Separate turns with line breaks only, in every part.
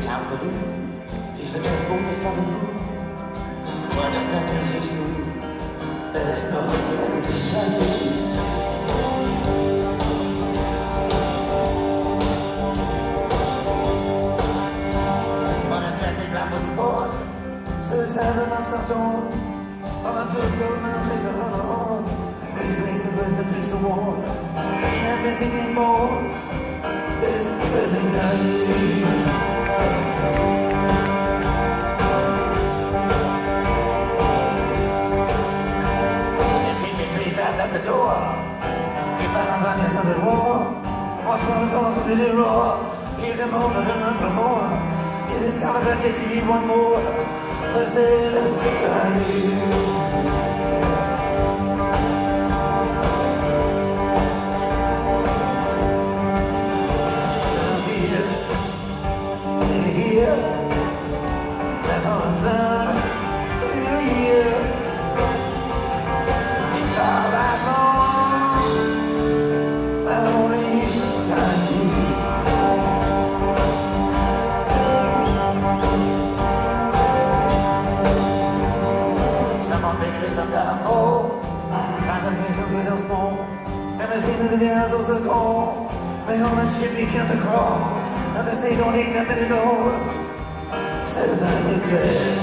Charles Balloon, eclipses both the sun and moon. We're understanding too soon. There is no sense in trying. Suicide remarks are dawn. On my first gold mouth is a run on. These lazy words that leave the wall. Ain't not missing anymore. There's really dying. The picture freeze at the door. You find a values of the war. Watch one cause a little roar. Feel the moment and not more. You discover that you need one more. Was it they on a ship you can't crawl. Others say don't eat nothing at all. Settle down your dread.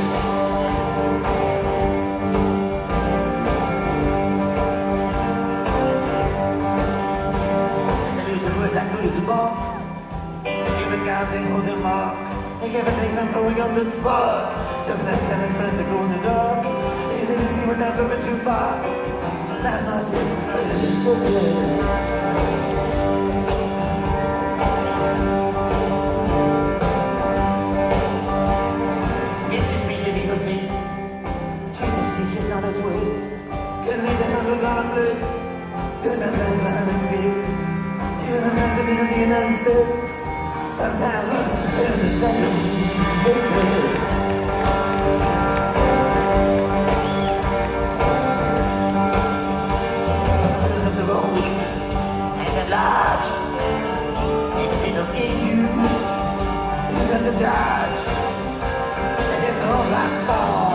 Salute the words and good to bark. Human gods ain't holding mark. Make everything from going on to spark. The flesh can impress the glow in the dark. Easy to see without looking too far. Not much is spoken. Goodness and behind its gates. Even the President of the United States sometimes was understanding. Of the road and at large, it's been no scheme you. You got to dodge, and it's all like ball.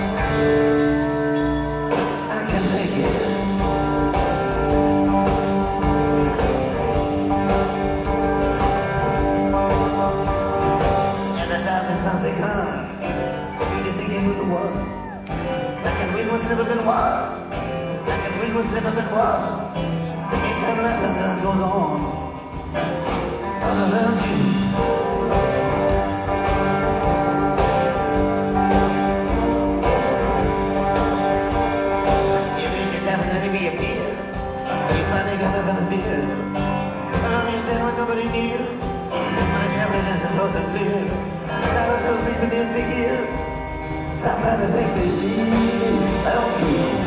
I can make it. Never been wild. I can read what's never been wild. Anytime that goes on, I love you. Your visions happen to reappear. You finally got nothing to fear. I understand with nobody near. When I travel as the close and clear. Stars so sleeping is to hear. Somebody thinks they really don't care.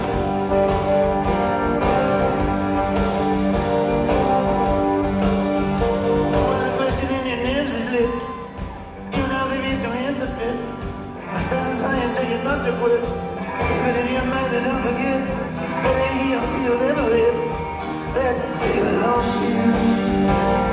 When the question in your nerves is lit, you know there is no answer fit. Satisfying so you're not to quit. Spit in your mind and don't forget. But ain't he or she will ever live. That they belong to you.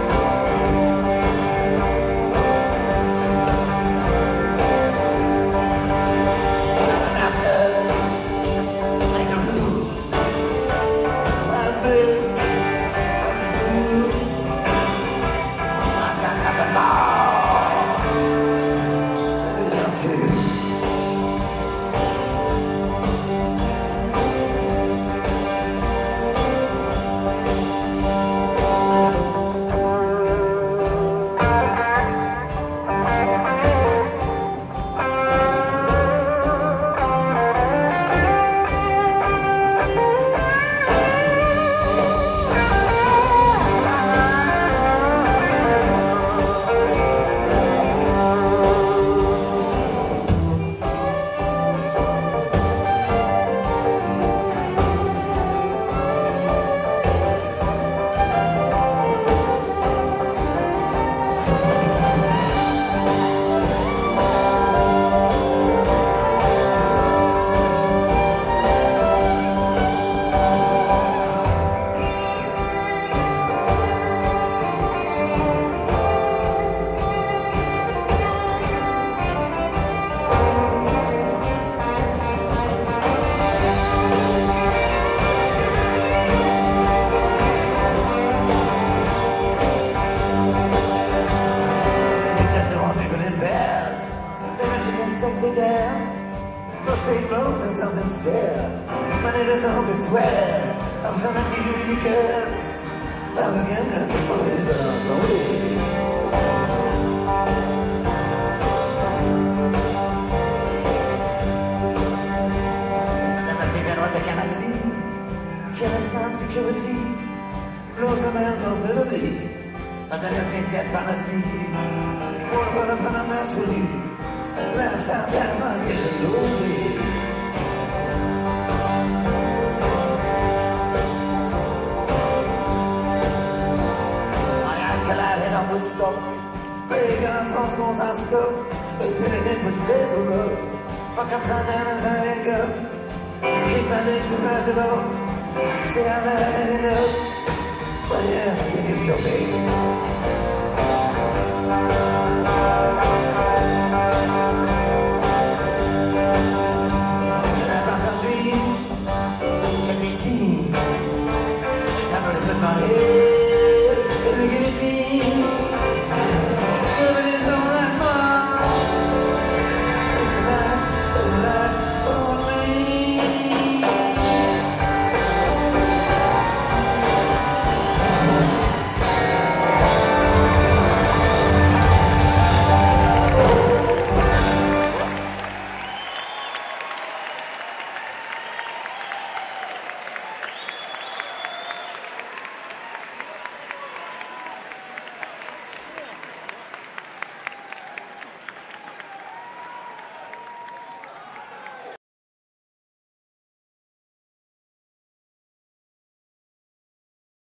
me down. Frustrate blows and something stare. Money doesn't hope it swears. I'm trying to see who really cares. Propaganda, all is unholy. What they cannot see, careless non-security blows the man's most bitterly. But I don't think that's honesty. Won't hold upon him naturally. Life sometimes must get lonely. My eyes collide head on with stuff. Big guns, horse goes on stuff. It's bitterness which plays the love. What comes on down as I ain't go. Kick my legs to rise it off. Say I'm not had enough. But yes, can you show me?